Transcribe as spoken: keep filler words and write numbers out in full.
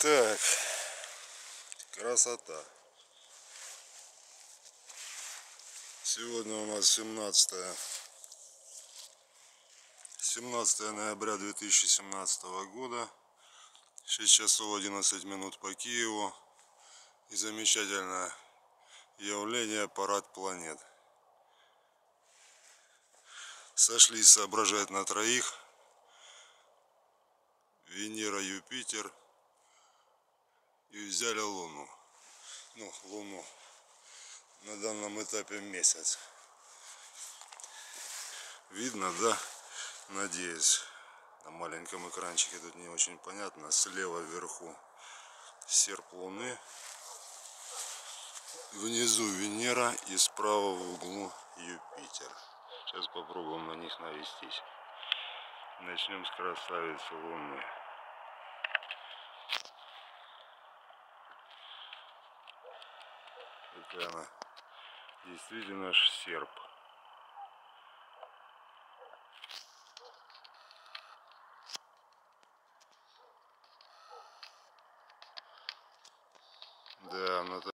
Так, красота. Сегодня у нас семнадцатое ноября две тысячи семнадцатого года, шесть часов одиннадцать минут по Киеву, и замечательное явление — парад планет. Сошлись соображать на троих: Венера, Юпитер, и взяли Луну. Ну, Луну. На данном этапе месяц. Видно, да? Надеюсь. На маленьком экранчике тут не очень понятно. Слева вверху серп Луны, внизу Венера и справа в углу Юпитер. Сейчас попробуем на них навестись. Начнем с красавицы Луны. Какая она действительно аж серп. Да, она